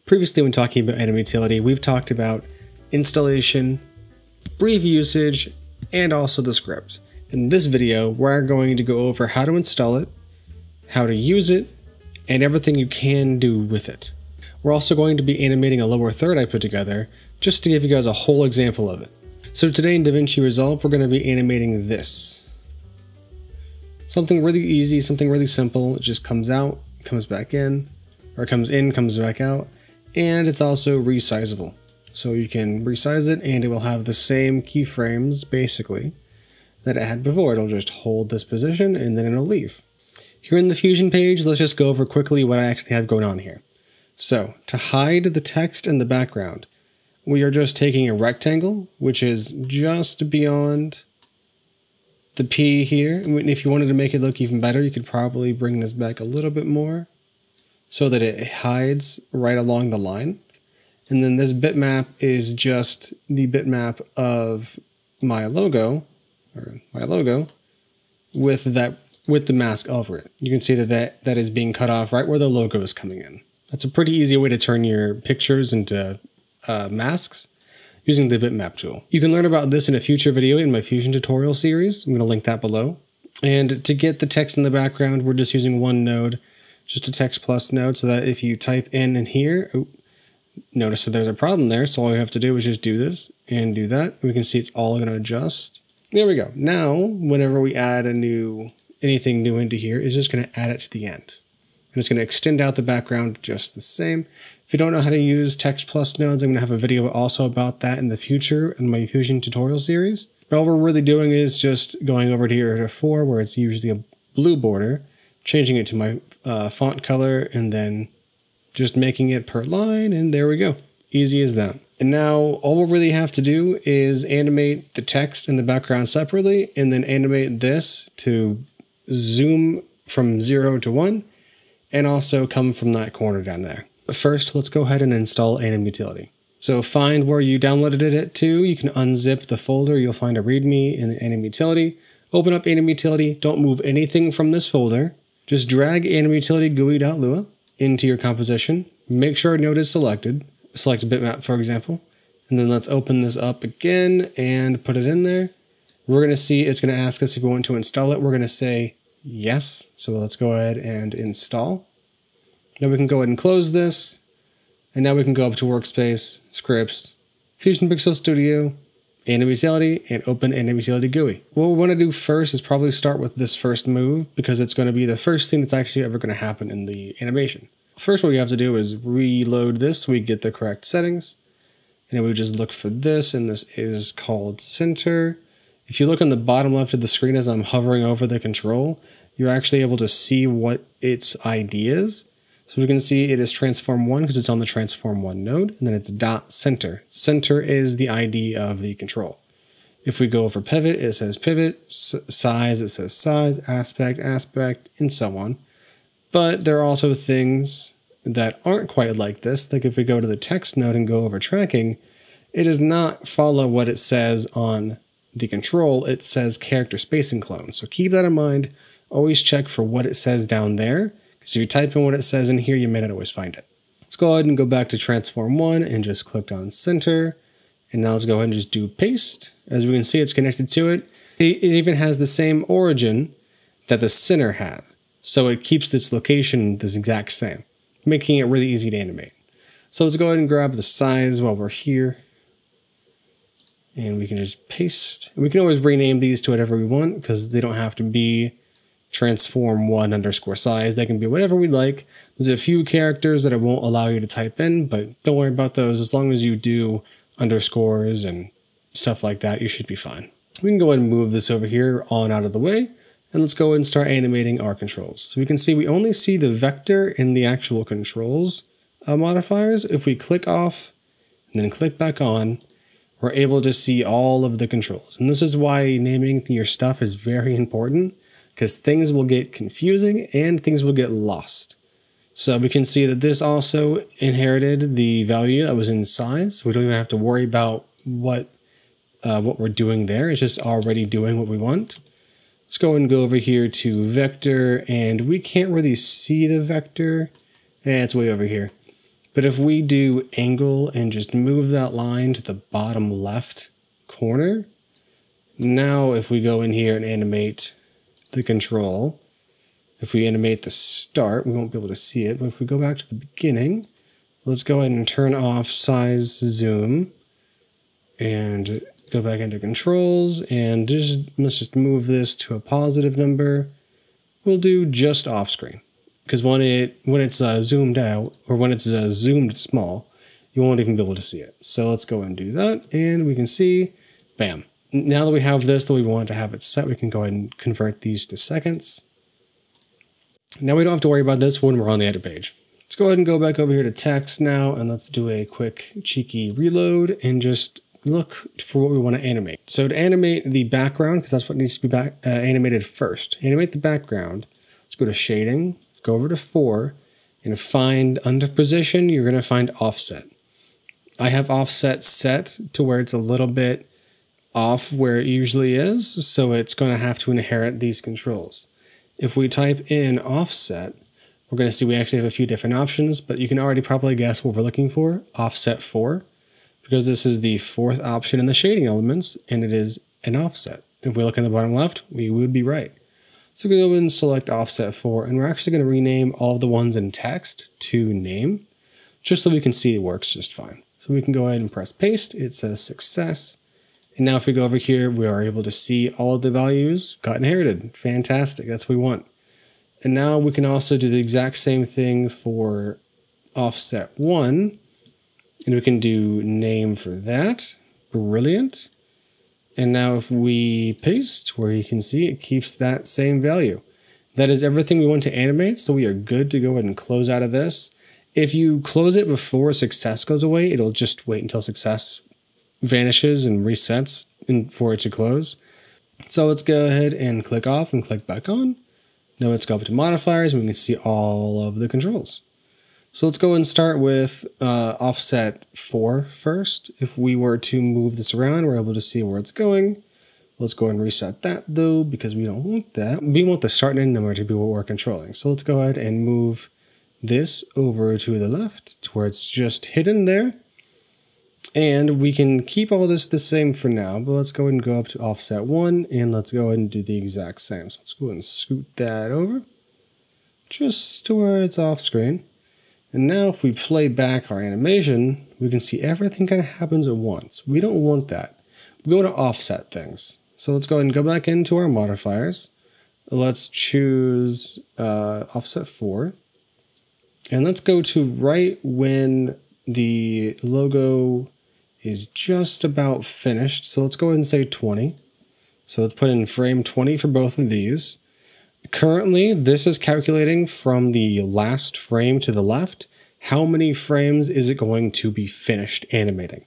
Previously, when talking about Animate utility, we've talked about installation, brief usage, and also the script. In this video, we're going to go over how to install it, how to use it, and everything you can do with it. We're also going to be animating a lower third I put together, just to give you guys a whole example of it. So today in DaVinci Resolve, we're going to be animating this. Something really easy, something really simple. It just comes out, comes back in, or comes in, comes back out, and it's also resizable. So you can resize it and it will have the same keyframes, basically, that it had before. It'll just hold this position and then it'll leave. Here in the Fusion page, let's just go over quickly what I actually have going on here. So, to hide the text in the background, we are just taking a rectangle, which is just beyond the P here. And if you wanted to make it look even better, you could probably bring this back a little bit more so that it hides right along the line. And then this bitmap is just the bitmap of my logo, with the mask over it. You can see that is being cut off right where the logo is coming in. That's a pretty easy way to turn your pictures into masks using the bitmap tool. You can learn about this in a future video in my Fusion tutorial series. I'm going to link that below. And to get the text in the background, we're just using one node, just a text plus node, so that if you type in here, notice that there's a problem there, so all you have to do is just do this and do that. We can see it's all going to adjust. There we go. Now, whenever we add anything new into here, it's just going to add it to the end. And it's going to extend out the background just the same. If you don't know how to use text plus nodes, I'm going to have a video also about that in the future in my Fusion tutorial series. But all we're really doing is just going over here to 4, where it's usually a blue border, changing it to my font color, and then just making it per line, and there we go. Easy as that. And now all we'll really have to do is animate the text in the background separately, and then animate this to zoom from 0 to 1, and also come from that corner down there. But first, let's go ahead and install Animate utility. So find where you downloaded it to. You can unzip the folder. You'll find a README in the Animate utility. Open up Animate utility. Don't move anything from this folder. Just drag Animate utility GUI.lua into your composition. Make sure a node is selected. Select bitmap, for example. And then let's open this up again and put it in there. We're going to see it's going to ask us if we want to install it. We're going to say yes. So let's go ahead and install. Now we can go ahead and close this. And now we can go up to Workspace, Scripts, Fusion Pixel Studio, Animate utility, and open Animate utility GUI. What we want to do first is probably start with this first move, because it's going to be the first thing that's actually ever going to happen in the animation. First, what we have to do is reload this so we get the correct settings. And we just look for this, and this is called center. If you look on the bottom left of the screen as I'm hovering over the control, you're actually able to see what its ID is. So we can see it is transform 1 because it's on the transform 1 node, and then it's dot center. Center is the ID of the control. If we go over pivot, it says pivot, size, it says size, aspect, aspect, and so on. But there are also things that aren't quite like this. Like if we go to the text node and go over tracking, it does not follow what it says on the control. It says character spacing clone. So keep that in mind. Always check for what it says down there, because if you type in what it says in here, you may not always find it. Let's go ahead and go back to transform 1 and just click on center. And now let's go ahead and just do paste. As we can see, it's connected to it. It even has the same origin that the center had. So it keeps its location the exact same, making it really easy to animate. So let's go ahead and grab the size while we're here. And we can just paste. We can always rename these to whatever we want, because they don't have to be transform1_size. They can be whatever we like. There's a few characters that it won't allow you to type in, but don't worry about those. As long as you do underscores and stuff like that, you should be fine. We can go ahead and move this over here on out of the way. And let's go ahead and start animating our controls. So we can see we only see the vector in the actual controls modifiers. If we click off and then click back on, we're able to see all of the controls. And this is why naming your stuff is very important, because things will get confusing and things will get lost. So we can see that this also inherited the value that was in size. We don't even have to worry about what we're doing there. It's just already doing what we want. Let's go and go over here to vector, and we can't really see the vector. It's way over here. But if we do angle and just move that line to the bottom left corner, now if we go in here and animate the control, if we animate the start, we won't be able to see it, but if we go back to the beginning, let's go ahead and turn off size zoom and go back into controls and let's just move this to a positive number. We'll do just off screen, because when it's zoomed out, or when it's zoomed small, you won't even be able to see it. So let's go and do that, and we can see, bam. Now that we have this, that we want to have it set, we can go ahead and convert these to seconds. Now we don't have to worry about this when we're on the edit page. Let's go ahead and go back over here to text now, and let's do a quick cheeky reload and just look for what we want to animate. So to animate the background, because that's what needs to be animated first, animate the background. Let's go to shading, go over to 4, and find under position, you're going to find offset. I have offset set to where it's a little bit off where it usually is, so it's going to have to inherit these controls. If we type in offset, we're going to see we actually have a few different options, but you can already probably guess what we're looking for, offset 4. Because this is the 4th option in the shading elements, and it is an offset. If we look in the bottom left, we would be right. So we go and select offset 4, and we're actually going to rename all of the ones in text to name, just so we can see it works just fine. So we can go ahead and press paste, it says success. And now if we go over here, we are able to see all of the values got inherited. Fantastic, that's what we want. And now we can also do the exact same thing for offset 1. And we can do name for that. Brilliant. And now if we paste, where you can see it keeps that same value. That is everything we want to animate, so we are good to go ahead and close out of this. If you close it before success goes away, it'll just wait until success vanishes and resets for it to close. So let's go ahead and click off and click back on. Now let's go up to modifiers and we can see all of the controls. So let's go and start with offset 4 first. If we were to move this around, we're able to see where it's going. Let's go and reset that though, because we don't want that. We want the start and end number to be what we're controlling. So let's go ahead and move this over to the left to where it's just hidden there. And we can keep all this the same for now, but let's go ahead and go up to offset 1 and let's go ahead and do the exact same. So let's go ahead and scoot that over just to where it's off screen. And now if we play back our animation, we can see everything kind of happens at once. We don't want that. We want to offset things. So let's go ahead and go back into our modifiers. Let's choose offset 4. And let's go to right when the logo is just about finished. So let's go ahead and say 20. So let's put in frame 20 for both of these. Currently, this is calculating from the last frame to the left. How many frames is it going to be finished animating?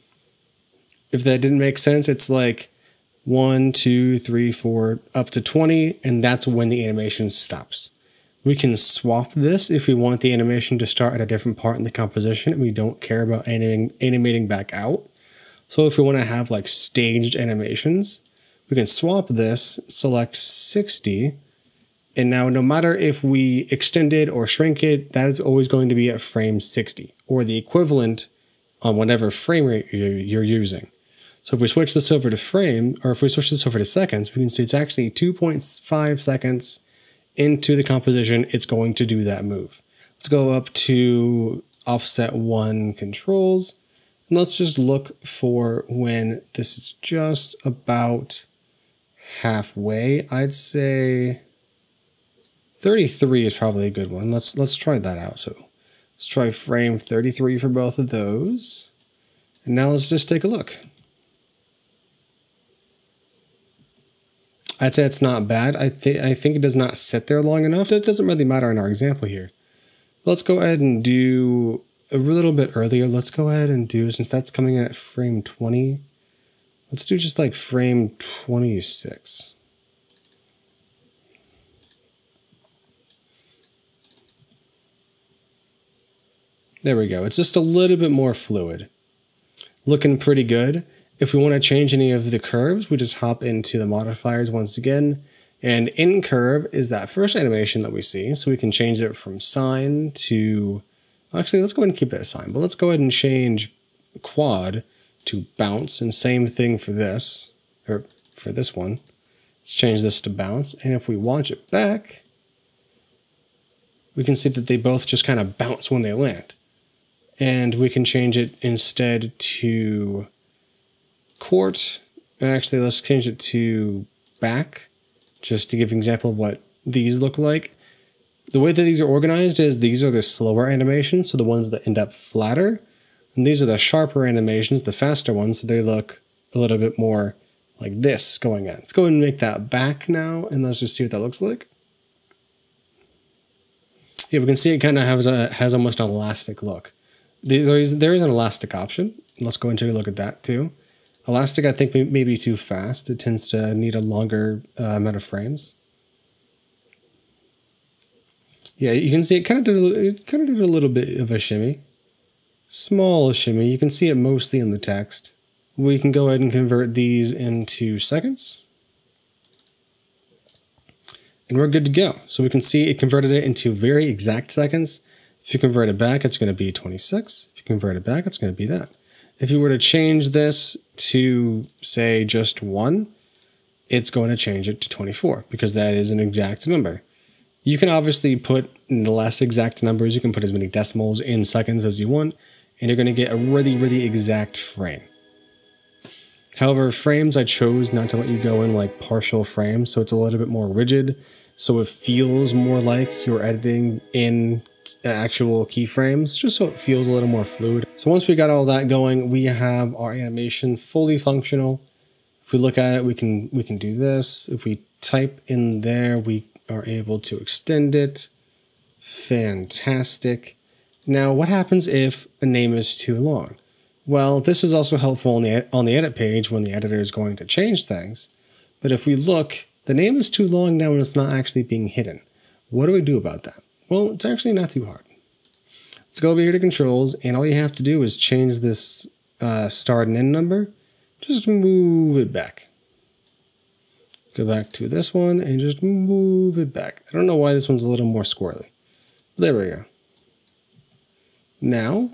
If that didn't make sense, it's like 1, 2, 3, 4, up to 20, and that's when the animation stops. We can swap this if we want the animation to start at a different part in the composition and we don't care about animating back out. So if we want to have like staged animations, we can swap this, select 60, and now no matter if we extend it or shrink it, that is always going to be at frame 60, or the equivalent on whatever frame rate you're using. So if we switch this over to frame, or if we switch this over to seconds, we can see it's actually 2.5 seconds into the composition, it's going to do that move. Let's go up to offset 1 controls, and let's just look for when this is just about halfway. I'd say 33 is probably a good one. Let's try that out. So let's try frame 33 for both of those. And now let's just take a look. I'd say it's not bad. I think it does not sit there long enough. It doesn't really matter in our example here. Let's go ahead and do a little bit earlier. Let's go ahead and do, since that's coming in at frame 20, let's do just like frame 26. There we go. It's just a little bit more fluid. Looking pretty good. If we want to change any of the curves, we just hop into the modifiers once again. And in curve is that first animation that we see. So we can change it from sine to Actually, let's go ahead and keep it assigned, but let's go ahead and change quad to bounce, and same thing for this, or for this one. Let's change this to bounce, and if we watch it back, we can see that they both just kind of bounce when they land. And we can change it instead to court. Actually, let's change it to back, just to give an example of what these look like. The way that these are organized is these are the slower animations, so the ones that end up flatter. And these are the sharper animations, the faster ones, so they look a little bit more like this going in. Let's go ahead and make that back now, and let's just see what that looks like. Yeah, we can see it kind of has almost an elastic look. There is an elastic option. Let's go and take a look at that too. Elastic, I think, may be too fast. It tends to need a longer amount of frames. Yeah, you can see it kind of did a little bit of a shimmy. Small shimmy. You can see it mostly in the text. We can go ahead and convert these into seconds. And we're good to go. So we can see it converted it into very exact seconds. If you convert it back, it's going to be 26. If you convert it back, it's going to be that. If you were to change this to, say, just 1, it's going to change it to 24 because that is an exact number. You can obviously put less exact numbers. You can put as many decimals in seconds as you want, and you're going to get a really, really exact frame. However, frames, I chose not to let you go in like partial frames, so it's a little bit more rigid, so it feels more like you're editing in actual keyframes, just so it feels a little more fluid. So once we got all that going, we have our animation fully functional. If we look at it, we can do this. If we type in there, we are able to extend it. Fantastic. Now, what happens if a name is too long? Well, this is also helpful on the edit page when the editor is going to change things. But if we look, the name is too long now and it's not actually being hidden. What do we do about that? Well, it's actually not too hard. Let's go over here to controls, and all you have to do is change this start and end number. Just move it back. Go back to this one and just move it back. I don't know why this one's a little more squirrely. There we go. Now,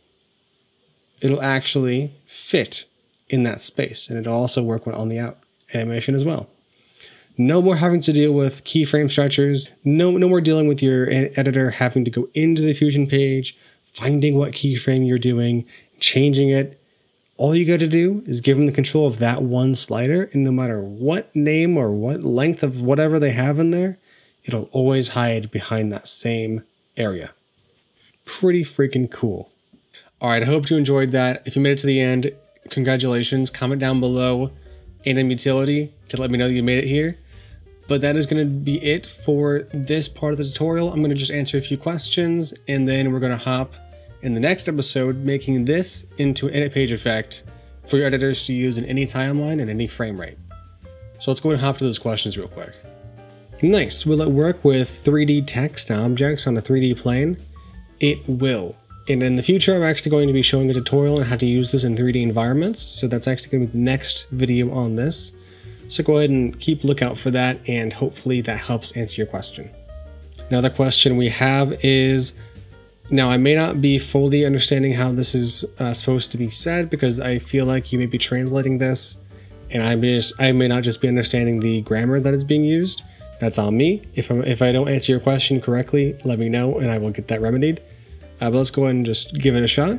it'll actually fit in that space, and it'll also work on the out animation as well. No more having to deal with keyframe stretchers. No more dealing with your editor having to go into the Fusion page, finding what keyframe you're doing, changing it. All you got to do is give them the control of that one slider, and no matter what name or what length of whatever they have in there, it'll always hide behind that same area. Pretty freaking cool. All right, I hope you enjoyed that. If you made it to the end, congratulations. Comment down below Animate utility to let me know you made it here. But that is going to be it for this part of the tutorial. I'm going to just answer a few questions, and then we're going to hop in the next episode making this into an edit page effect for your editors to use in any timeline and any frame rate. So let's go ahead and hop to those questions real quick. Nice. Will it work with 3D text objects on a 3D plane? It will. And in the future, I'm actually going to be showing a tutorial on how to use this in 3D environments. So that's actually going to be the next video on this. So go ahead and keep lookout for that, and hopefully that helps answer your question. Another question we have is, now I may not be fully understanding how this is supposed to be said, because I feel like you may be translating this, and I may not just be understanding the grammar that is being used. That's on me. If I don't answer your question correctly, let me know and I will get that remedied. But let's go ahead and just give it a shot.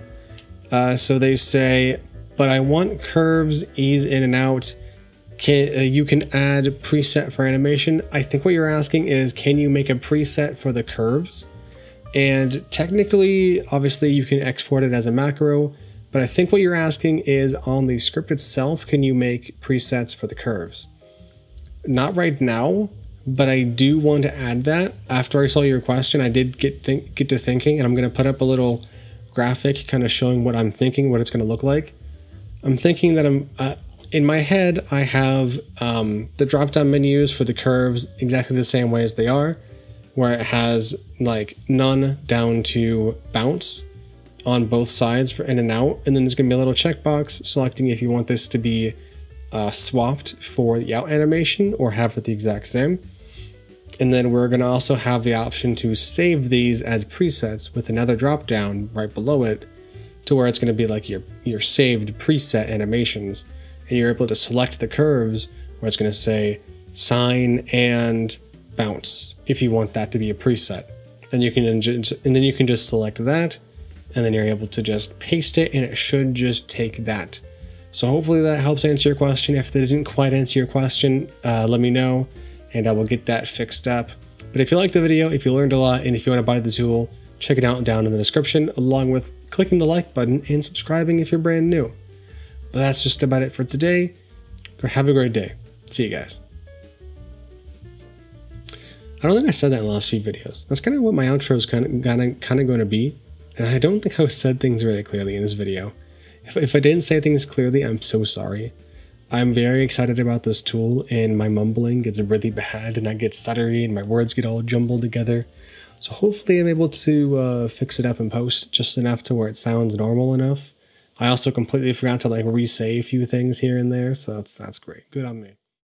So they say, but I want curves, ease in and out. You can add preset for animation. I think what you're asking is, can you make a preset for the curves? And technically, obviously you can export it as a macro, but I think what you're asking is on the script itself, can you make presets for the curves? Not right now, but I do want to add that. After I saw your question, I did get to thinking, and I'm going to put up a little graphic kind of showing what I'm thinking, what it's going to look like. I'm thinking that in my head, I have the drop-down menus for the curves exactly the same way as they are, where it has like none down to bounce on both sides for in and out, and then there's going to be a little checkbox selecting if you want this to be swapped for the out animation or have it the exact same. And then we're going to also have the option to save these as presets with another drop down right below it, to where it's going to be like your saved preset animations, and you're able to select the curves where it's going to say sine and bounce if you want that to be a preset. Then you can just select that, and then you're able to just paste it, and it should just take that. So hopefully that helps answer your question. If that didn't quite answer your question, let me know, and I will get that fixed up. But if you liked the video, if you learned a lot, and if you want to buy the tool, check it out down in the description, along with clicking the like button and subscribing if you're brand new. But that's just about it for today. Have a great day. See you guys. I don't think I said that in the last few videos. That's kind of what my outro is kind of going to be, and I don't think I said things really clearly in this video. If I didn't say things clearly, I'm so sorry. I'm very excited about this tool, and my mumbling gets really bad, and I get stuttery, and my words get all jumbled together. So hopefully I'm able to fix it up in post just enough to where it sounds normal enough. I also completely forgot to like re-say a few things here and there, so that's great. Good on me.